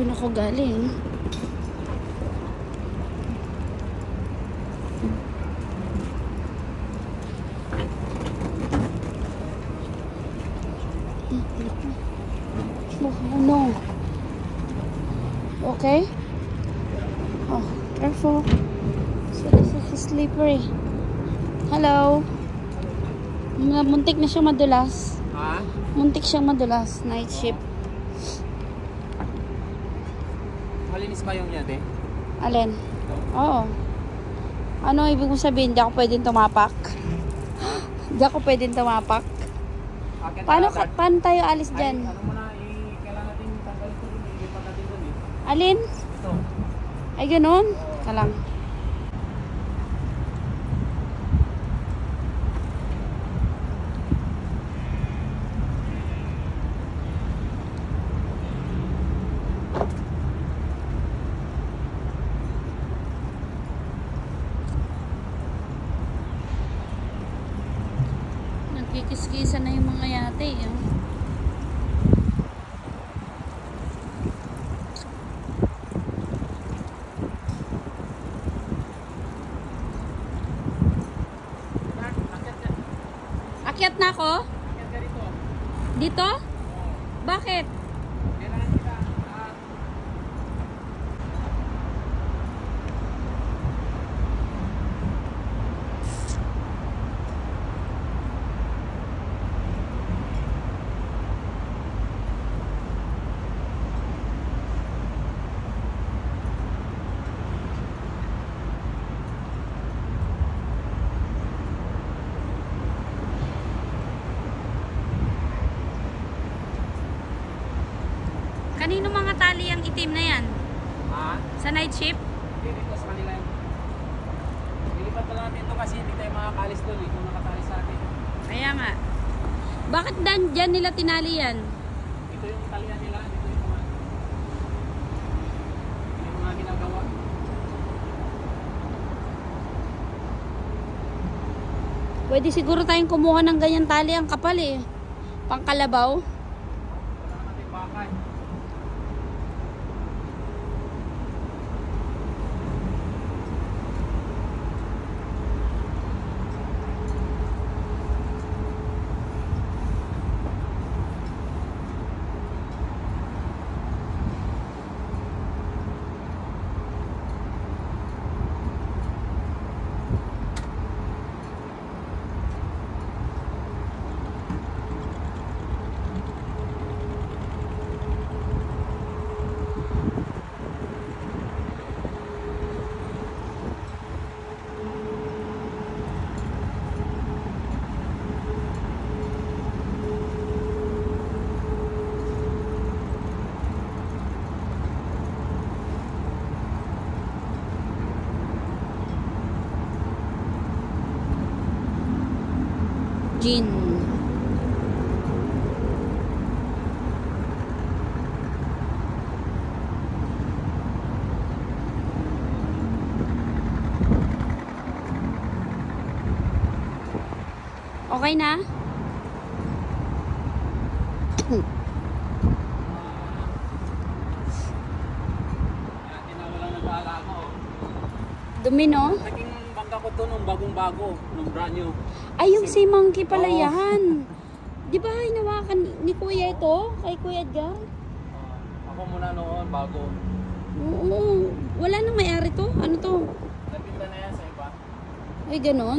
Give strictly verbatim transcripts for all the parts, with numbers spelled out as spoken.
Doon ako galing. Oh no. Okay? Oh, careful. So this is slippery. Hello. Muntik na siyang madulas. Ha? Muntik siyang madulas. Night shift. Malinis ba yung yate? Alin? Oo. Ano ibig mo sabihin? Hindi ako pwedeng tumapak? Hindi ako pwedeng tumapak? Paano, ka, paano tayo alis dyan? Ay, ano mo na, eh, kailangan natin tanggalin ito dun, ilipat natin dun eh. Alin? Ito. Ay, ganun? Kalang. Nagkikis-kisa na yung mga yate. Eh. Akyat na ako? Akyat ka dito. Dito? Bakit? Kailangan kita. Uh, Kanino mga tali ang itim na yan? ha? Sa night shift? Hindi dito sa kanila yun. Ilipat pa lang natin ito kasi hindi tayo makakalis doon eh kung nakatali sa atin. Kaya nga. Bakit dan, dyan nila tinali yan? Ito yung talian nila. Ito yung mga, yung mga ginagawa. Pwede siguro tayong kumuha ng ganyan tali ang kapal eh. Pangkalabaw. Wala natin bakay. Gin. Okay na? Dumi, no? Naging bangka ko to nung bagong-bago, nung brand new. Ay, yung si Monkey pala Oo. yan. Di ba hinawakan ni Kuya ito? Kay Kuya Edgar? Uh, ako muna noon, bago. Oo. Wala nang may-ari to. Ano to? Nagpinta na yan sa iba. Ay, ganon.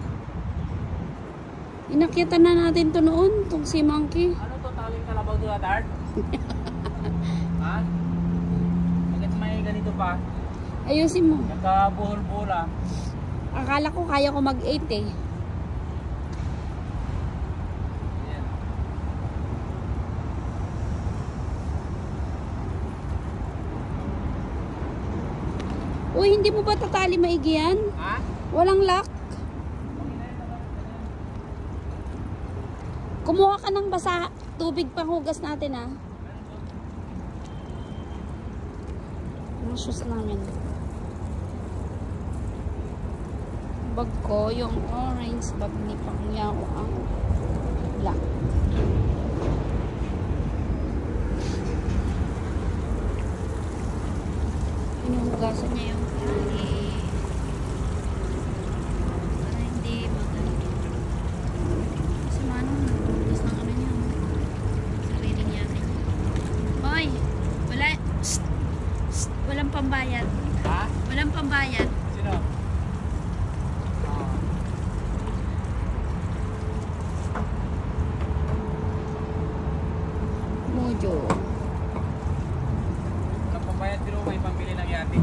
Inakyatan na natin to noon, tong si Monkey. Ano to, taling kalabaw to at art? Ha? Bakit may ganito pa? Ayusin mo. Nagkabuhol-buhol ah. Akala ko kaya ko mag eight eh. Yan. Uy, hindi mo ba tatali maigi yan? Ha? Walang lock? Kumuha ka ng basa, tubig pang hugas natin ah. Ang shoes namin. Bag ko, yung orange bag ni Pangyaw ang black. Hugasan niya yung tali. Para hindi magano. Kasi manong nagugas ng ano niya. Sarili niya. Hoy! Wala. Psst, psst, walang pambayad. Ha? Walang pambayad. Sino? Mojo. Ang pambayad pero may pambili ng yate.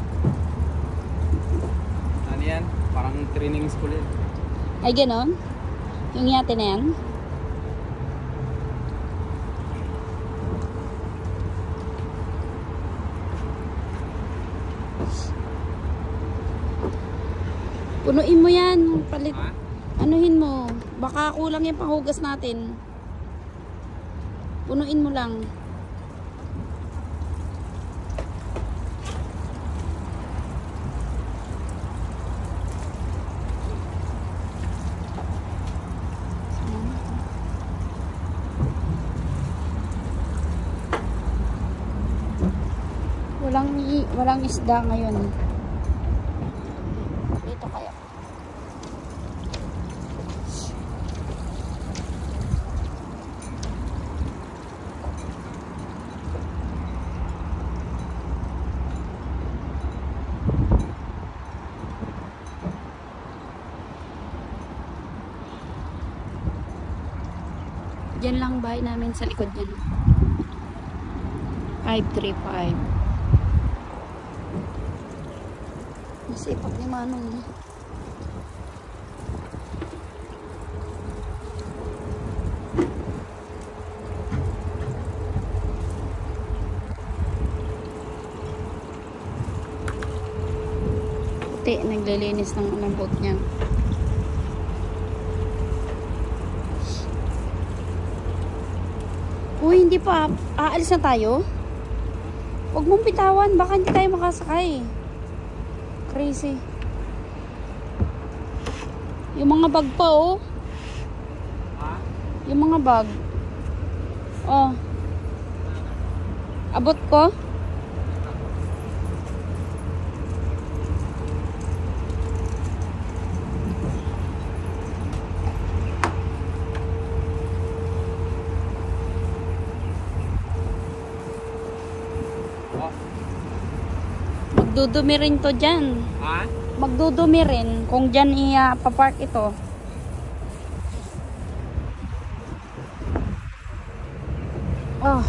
Ano yan? Parang training school yan. Ay, ganon? Yung yate na yan? Punuin mo yan. Palit. Ha? Anuhin mo. Baka kulang yung panghugas natin. Punuin mo lang. Walang walang isda ngayon. Dito kaya. Diyan lang bahay namin sa likod niyan. five three five. Masipag ni Manong. Puti, naglilinis ng unang boat niya. Uy, hindi pa. Aalis na tayo? Huwag mong bitawan. Baka hindi tayo makasakay. Crazy. Yung mga bag pa, oh. Ha? Yung mga bag. Oh. Abot ko? Oh. Magdudumi rin to dyan. Ha? Magdudumi rin kung dyan i-papark ito. Oh.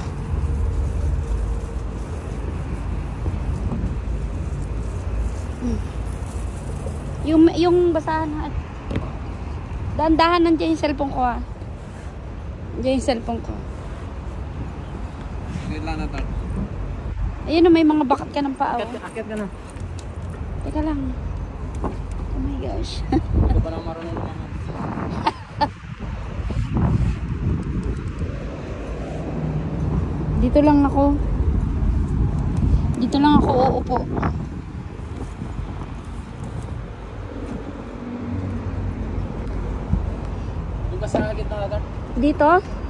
Hmm. Yung, yung basahan. Dahan-dahan nandiyan yung cellphone ko, ah. Nandiyan yung cellphone ko. Sige lang na to. Ayun, oh, may mga bakat ka ng paa, oh. Akit, akit ka na. Teka lang. Oh my gosh. Hindi ko pa na marunong naman. Dito lang ako. Dito lang ako uupo. Doon ka sa gitna na to. Dito?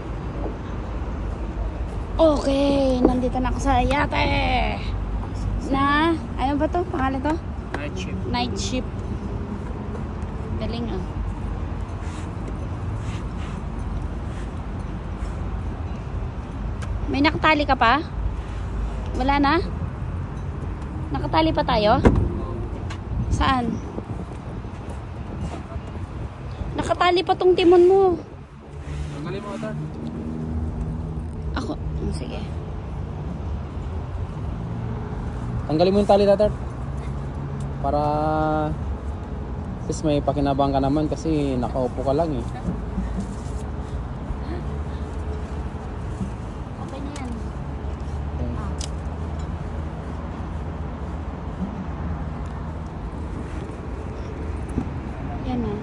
Okay, nandito na ako sa yate. Na, ano ba to? Pangalan to? Night shift. Night shift. Galing, ah. May nakatali ka pa? Wala na? Nakatali pa tayo? Saan? Nakatali pa tong timon mo. Tanggalin mo ito. Ako, oh, sige. Tanggalin mo yung tali natin. Para sis may pakinabang ka naman kasi nakaupo ka lang eh. Okay na yan. Ah. Yan na.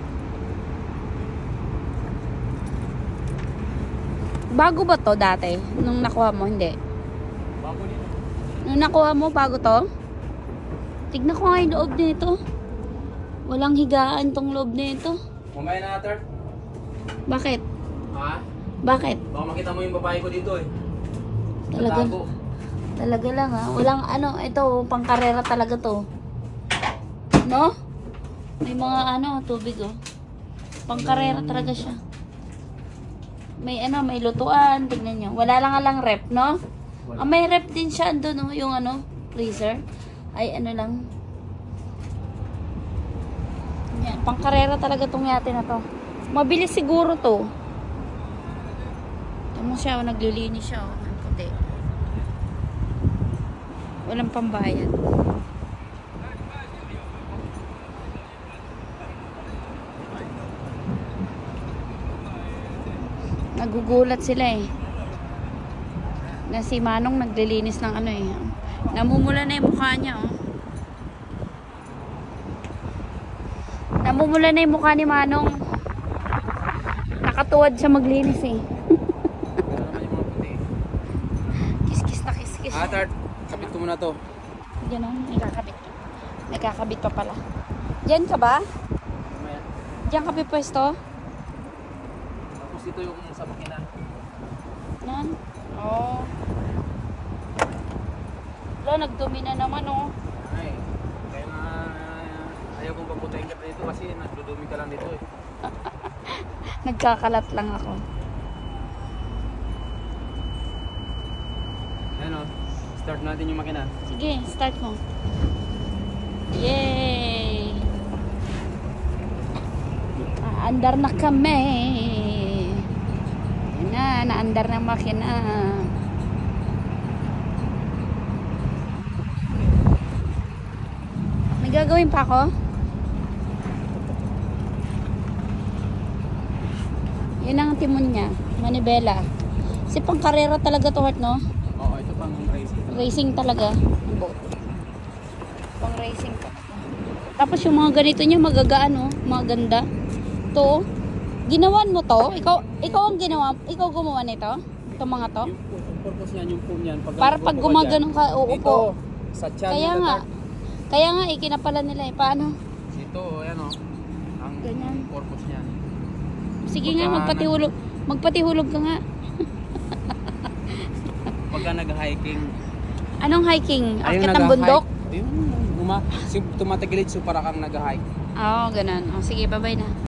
Bago ba to dati? Nung nakuha mo, hindi? Bago dito. Nung nakuha mo, bago to? Tignan ko nga yung loob nito. Walang higaan tong loob nito. Mamaya na natin. Bakit? Ha? Bakit? Baka makita mo yung babae ko dito eh. Talaga? Nagtago. Talaga lang ha. Walang ano, ito, pangkarera talaga to. No? May mga ano, tubig oh. Pangkarera talaga siya. May ano, may lutuan. Tignan nyo. Wala lang lang rep, no? Ah, may rep din siya ando, no? Yung ano, freezer. Ay, ano lang. Yan, pangkarera talaga tong yate na to. Mabilis siguro to. Ito mo siya, oh, naglilinis siya, oh. Ang puti. Walang pambayad. Nagugulat sila eh. Na si Manong naglilinis ng ano eh. Namumula na yung mukha niya oh. Namumula na yung mukha ni Manong. Nakatuwad siya maglinis eh. Kiss-kiss na kiss-kiss. Ah, Tart. Kapit ko muna to. Diyan o, nagkakabit. Nagkakabit pa pala. Diyan ka ba? Mamaya. Diyan ka pipwesto? Tapos ito yung sa makina. Yan. Oo. Oh. Wala, nagdumi na naman oh. Ay, kaya nga ayaw kong paputayin ka dito kasi nagdudumi ka lang dito eh. Nagkakalat lang ako. Ayan o, start natin yung makina. Sige, start mo. Yay! Naandar na kami. Yan na, naandar na makina. May gagawin pa ako? Yan ang timon niya, manibela. Kasi pang karera talaga to, Heart, no? Oo, ito pang racing. Racing talaga. Pang racing talaga. Tapos yung mga ganito niya magagaan, no? Mga ganda. To, ginawan mo to? Ikaw, ikaw ang ginawa, ikaw gumawa nito? Itong mga to? Yung, yung purpose niyan, yung foam niyan. Pag Para pag gumaganong ka, uupo. Dito, sa tiyan. Kaya nito, nga, Tart. kaya nga, ikinapala nila eh. Paano? Ito, ayan o. Ang Ganyan. purpose niyan. Sige Pagka nga, magpatihulog. Magpatihulog ka nga. Pagka nag-hiking. Anong hiking? Ayun, Akit ng bundok? Yung uma, tumatagilid so para kang nag-hike. Oo, oh, ganun. Oh, sige, bye-bye na.